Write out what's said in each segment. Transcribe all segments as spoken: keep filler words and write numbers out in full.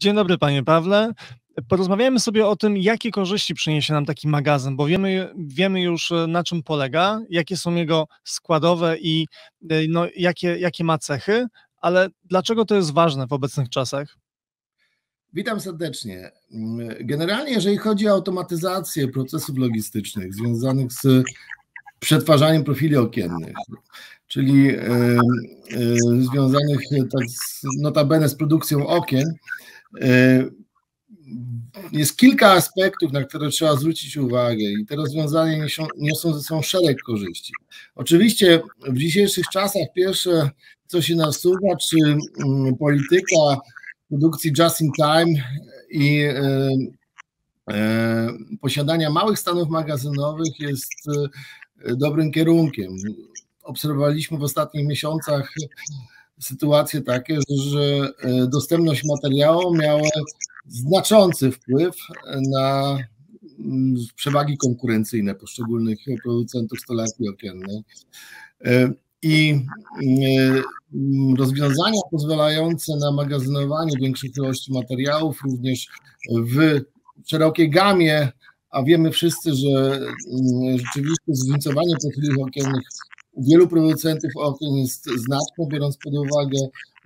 Dzień dobry, panie Pawle. Porozmawiajmy sobie o tym, jakie korzyści przyniesie nam taki magazyn, bo wiemy, wiemy już, na czym polega, jakie są jego składowe i no, jakie, jakie ma cechy, ale dlaczego to jest ważne w obecnych czasach? Witam serdecznie. Generalnie, jeżeli chodzi o automatyzację procesów logistycznych związanych z przetwarzaniem profili okiennych, czyli e, e, związanych tak z, notabene z produkcją okien, e, jest kilka aspektów, na które trzeba zwrócić uwagę i te rozwiązania niosą, niosą ze sobą szereg korzyści. Oczywiście w dzisiejszych czasach pierwsze, co się nasuwa, czy um, polityka produkcji just in time i e, e, posiadania małych stanów magazynowych jest e, dobrym kierunkiem. Obserwowaliśmy w ostatnich miesiącach sytuacje takie, że dostępność materiału miała znaczący wpływ na przewagi konkurencyjne poszczególnych producentów stolarki okiennej. I rozwiązania pozwalające na magazynowanie większych ilości materiałów również w szerokiej gamie, a wiemy wszyscy, że rzeczywiście zróżnicowanie profili okiennych u wielu producentów okien jest znaczne, biorąc pod uwagę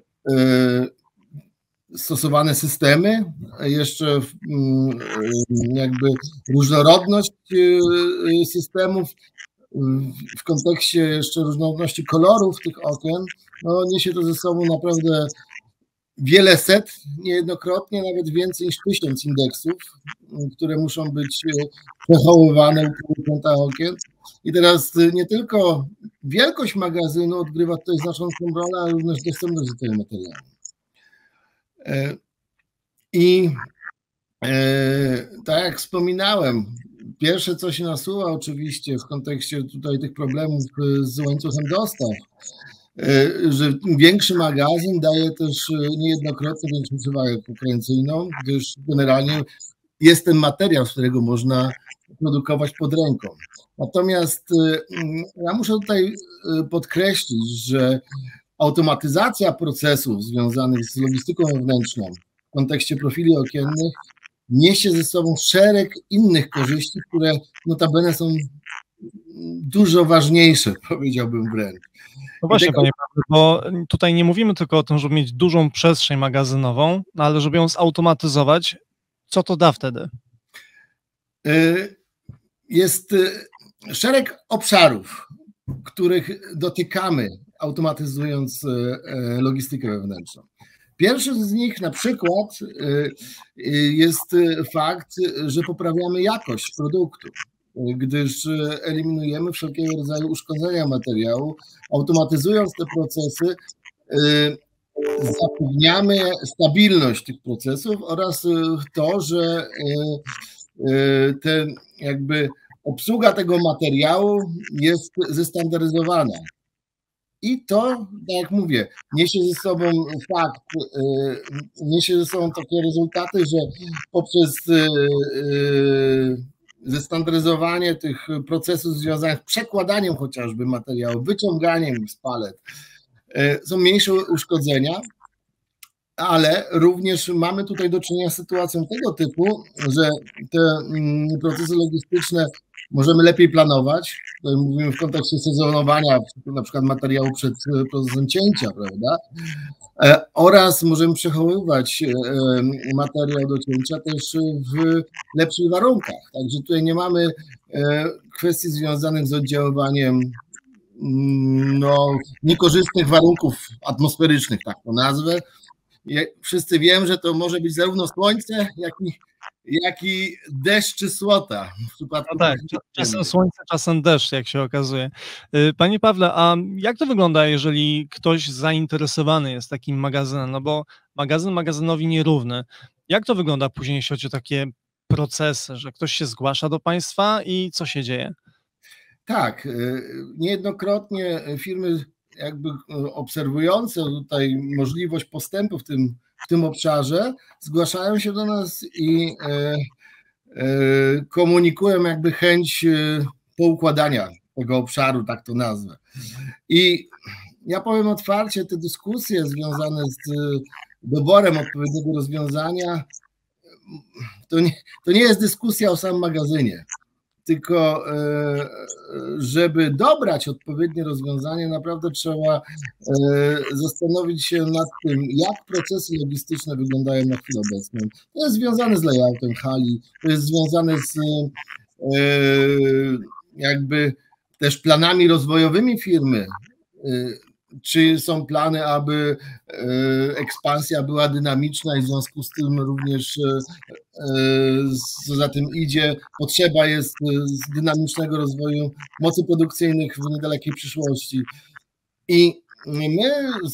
stosowane systemy, jeszcze jakby różnorodność systemów w kontekście jeszcze różnorodności kolorów tych okien, no niesie to ze sobą naprawdę wiele set, niejednokrotnie nawet więcej niż tysiąc indeksów, które muszą być przechowywane u producenta okien. I teraz nie tylko wielkość magazynu odgrywa tutaj znaczącą rolę, ale również dostępność do tego materiału. I tak jak wspominałem, pierwsze co się nasuwa oczywiście w kontekście tutaj tych problemów z łańcuchem dostaw, że większy magazyn daje też niejednokrotnie większą przewagę konkurencyjną, gdyż generalnie jest ten materiał, z którego można produkować pod ręką. Natomiast ja muszę tutaj podkreślić, że automatyzacja procesów związanych z logistyką wewnętrzną w kontekście profili okiennych niesie ze sobą szereg innych korzyści, które notabene są dużo ważniejsze, powiedziałbym wręcz. No właśnie, tego... panie Pawle, bo tutaj nie mówimy tylko o tym, żeby mieć dużą przestrzeń magazynową, ale żeby ją zautomatyzować. Co to da wtedy? Jest szereg obszarów, których dotykamy, automatyzując logistykę wewnętrzną. Pierwszy z nich na przykład jest fakt, że poprawiamy jakość produktu, gdyż eliminujemy wszelkiego rodzaju uszkodzenia materiału, automatyzując te procesy, zapewniamy stabilność tych procesów oraz to, że ten jakby obsługa tego materiału jest zestandaryzowana. I to, tak jak mówię, niesie ze sobą fakt, niesie ze sobą takie rezultaty, że poprzez zestandaryzowanie tych procesów związanych z przekładaniem chociażby materiału, wyciąganiem z palet, są mniejsze uszkodzenia, ale również mamy tutaj do czynienia z sytuacją tego typu, że te procesy logistyczne możemy lepiej planować. Tutaj mówimy w kontekście sezonowania, na przykład materiału przed procesem cięcia, prawda? Oraz możemy przechowywać materiał do cięcia też w lepszych warunkach. Także tutaj nie mamy kwestii związanych z oddziaływaniem no, niekorzystnych warunków atmosferycznych, tak to nazwę. Wszyscy wiemy, że to może być zarówno słońce, jak i, jak i deszcz czy słota. W przypadku no tak, czasem słońce, czasem deszcz, jak się okazuje. Panie Pawle, a jak to wygląda, jeżeli ktoś zainteresowany jest takim magazynem? No bo magazyn magazynowi nierówny. Jak to wygląda później, jeśli chodzi o takie procesy, że ktoś się zgłasza do państwa i co się dzieje? Tak, niejednokrotnie firmy jakby obserwujące tutaj możliwość postępu w tym, w tym obszarze zgłaszają się do nas i e, e, komunikują jakby chęć poukładania tego obszaru, tak to nazwę. I ja powiem otwarcie, te dyskusje związane z doborem odpowiedniego rozwiązania, to nie, to nie jest dyskusja o samym magazynie, tylko żeby dobrać odpowiednie rozwiązanie, naprawdę trzeba zastanowić się nad tym, jak procesy logistyczne wyglądają na chwilę obecną. To jest związane z layoutem hali, to jest związane z jakby też planami rozwojowymi firmy. Czy są plany, aby ekspansja była dynamiczna i w związku z tym również, co za tym idzie, potrzeba jest dynamicznego rozwoju mocy produkcyjnych w niedalekiej przyszłości. I my z,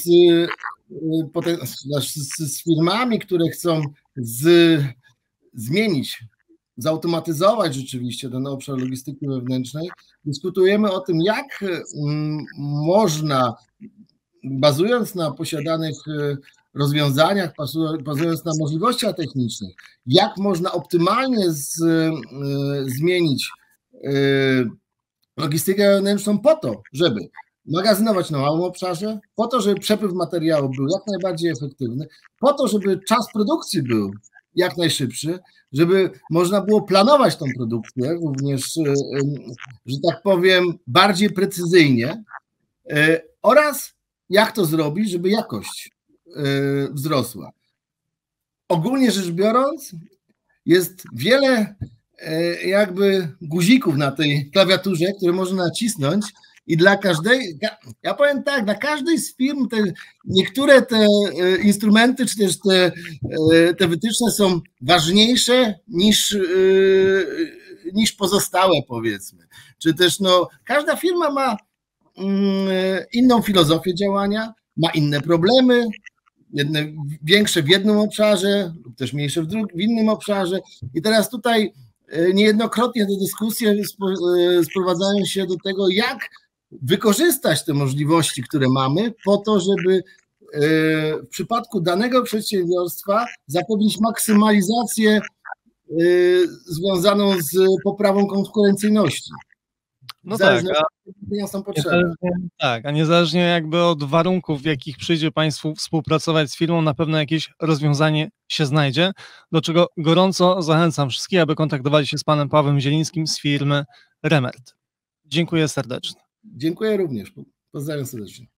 z, z firmami, które chcą z, zmienić, zautomatyzować rzeczywiście ten obszar logistyki wewnętrznej, dyskutujemy o tym, jak można, bazując na posiadanych rozwiązaniach, bazując na możliwościach technicznych, jak można optymalnie z, zmienić logistykę wewnętrzną po to, żeby magazynować na małym obszarze, po to, żeby przepływ materiału był jak najbardziej efektywny, po to, żeby czas produkcji był jak najszybszy, żeby można było planować tą produkcję również, że tak powiem, bardziej precyzyjnie oraz jak to zrobić, żeby jakość wzrosła. Ogólnie rzecz biorąc, jest wiele jakby guzików na tej klawiaturze, które można nacisnąć i dla każdej, ja powiem tak, dla każdej z firm te, niektóre te instrumenty, czy też te, te wytyczne są ważniejsze niż, niż pozostałe, powiedzmy. Czy też no, każda firma ma inną filozofię działania, ma inne problemy, jedne większe w jednym obszarze, lub też mniejsze w, drugim, w innym obszarze. I teraz tutaj niejednokrotnie te dyskusje sprowadzają się do tego, jak wykorzystać te możliwości, które mamy, po to, żeby w przypadku danego przedsiębiorstwa zapewnić maksymalizację związaną z poprawą konkurencyjności. No tak, a, są potrzeby. tak, a niezależnie jakby od warunków, w jakich przyjdzie Państwu współpracować z firmą, na pewno jakieś rozwiązanie się znajdzie, do czego gorąco zachęcam wszystkich, aby kontaktowali się z panem Pawłem Zielińskim z firmy Remert. Dziękuję serdecznie. Dziękuję również. Pozdrawiam serdecznie.